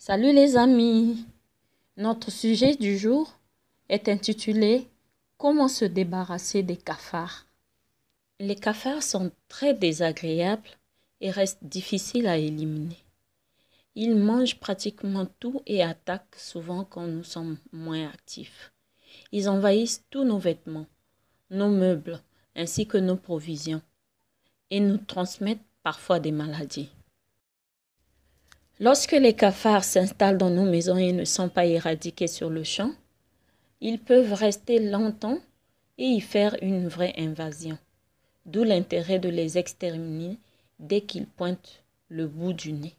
Salut les amis, notre sujet du jour est intitulé « Comment se débarrasser des cafards ?» Les cafards sont très désagréables et restent difficiles à éliminer. Ils mangent pratiquement tout et attaquent souvent quand nous sommes moins actifs. Ils envahissent tous nos vêtements, nos meubles ainsi que nos provisions et nous transmettent parfois des maladies. Lorsque les cafards s'installent dans nos maisons et ne sont pas éradiqués sur le champ, ils peuvent rester longtemps et y faire une vraie invasion, d'où l'intérêt de les exterminer dès qu'ils pointent le bout du nez.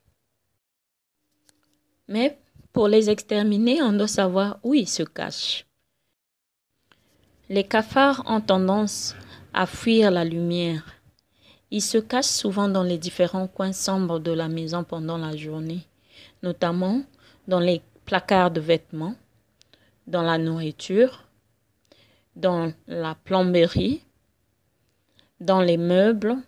Mais pour les exterminer, on doit savoir où ils se cachent. Les cafards ont tendance à fuir la lumière. Ils se cachent souvent dans les différents coins sombres de la maison pendant la journée, notamment dans les placards de vêtements, dans la nourriture, dans la plomberie, dans les meubles,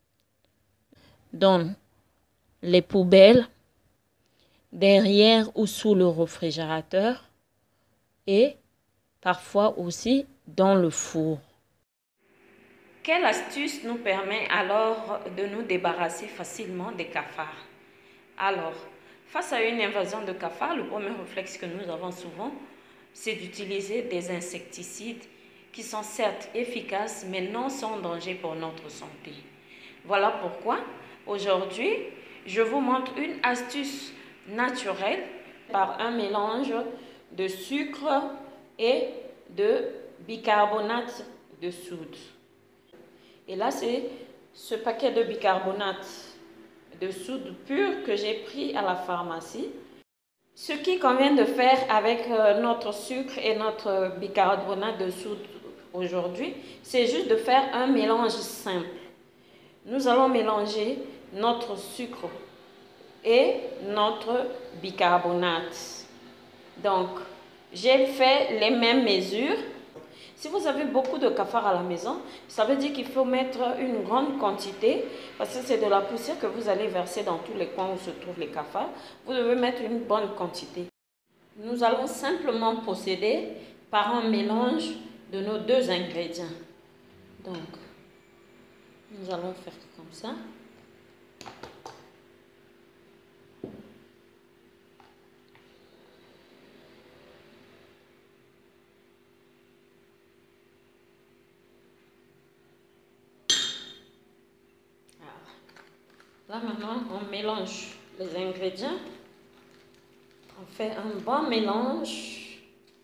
dans les poubelles, derrière ou sous le réfrigérateur et parfois aussi dans le four. Quelle astuce nous permet alors de nous débarrasser facilement des cafards? Alors, face à une invasion de cafards, le premier réflexe que nous avons souvent, c'est d'utiliser des insecticides qui sont certes efficaces, mais non sans danger pour notre santé. Voilà pourquoi, aujourd'hui, je vous montre une astuce naturelle par un mélange de sucre et de bicarbonate de soude. Et là, c'est ce paquet de bicarbonate de soude pure que j'ai pris à la pharmacie. Ce qu'il convient de faire avec notre sucre et notre bicarbonate de soude aujourd'hui, c'est juste de faire un mélange simple. Nous allons mélanger notre sucre et notre bicarbonate. Donc, j'ai fait les mêmes mesures. Si vous avez beaucoup de cafards à la maison, ça veut dire qu'il faut mettre une grande quantité parce que c'est de la poussière que vous allez verser dans tous les coins où se trouvent les cafards. Vous devez mettre une bonne quantité. Nous allons simplement procéder par un mélange de nos deux ingrédients. Donc, nous allons faire comme ça. Là maintenant, on mélange les ingrédients. On fait un bon mélange.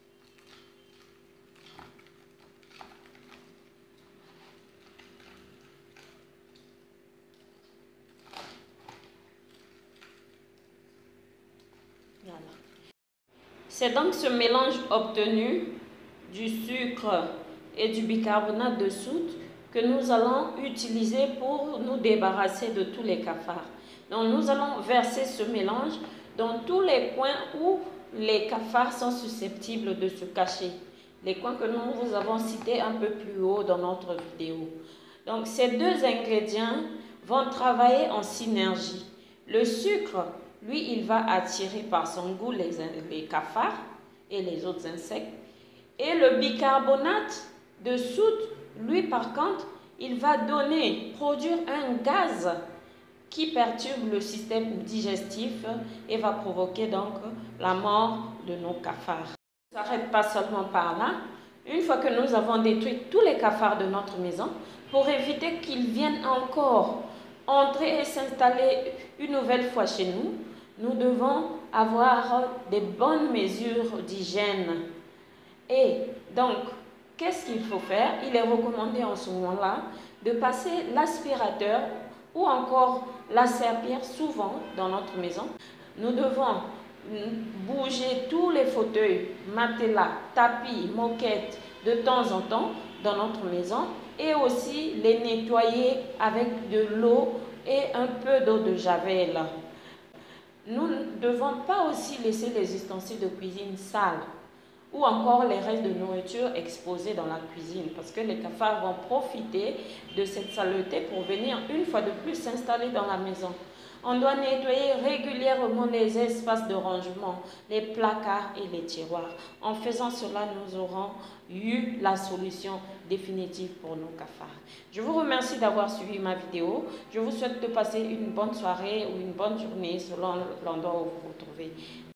Voilà. C'est donc ce mélange obtenu du sucre et du bicarbonate de soude que nous allons utiliser pour nous débarrasser de tous les cafards. Donc nous allons verser ce mélange dans tous les coins où les cafards sont susceptibles de se cacher. Les coins que nous vous avons cités un peu plus haut dans notre vidéo. Donc ces deux ingrédients vont travailler en synergie. Le sucre, lui, il va attirer par son goût les cafards et les autres insectes. Et le bicarbonate de soude, lui par contre, il va produire un gaz qui perturbe le système digestif et va provoquer donc la mort de nos cafards. Ça ne s'arrête pas seulement par là. Une fois que nous avons détruit tous les cafards de notre maison, pour éviter qu'ils viennent encore entrer et s'installer une nouvelle fois chez nous, nous devons avoir des bonnes mesures d'hygiène. Et donc, qu'est-ce qu'il faut faire? Il est recommandé en ce moment-là de passer l'aspirateur ou encore la serpillière souvent dans notre maison. Nous devons bouger tous les fauteuils, matelas, tapis, moquettes de temps en temps dans notre maison et aussi les nettoyer avec de l'eau et un peu d'eau de javel. Nous ne devons pas aussi laisser les ustensiles de cuisine sales ou encore les restes de nourriture exposés dans la cuisine parce que les cafards vont profiter de cette saleté pour venir une fois de plus s'installer dans la maison. On doit nettoyer régulièrement les espaces de rangement, les placards et les tiroirs. En faisant cela, nous aurons eu la solution définitive pour nos cafards. Je vous remercie d'avoir suivi ma vidéo. Je vous souhaite de passer une bonne soirée ou une bonne journée selon l'endroit où vous vous trouvez.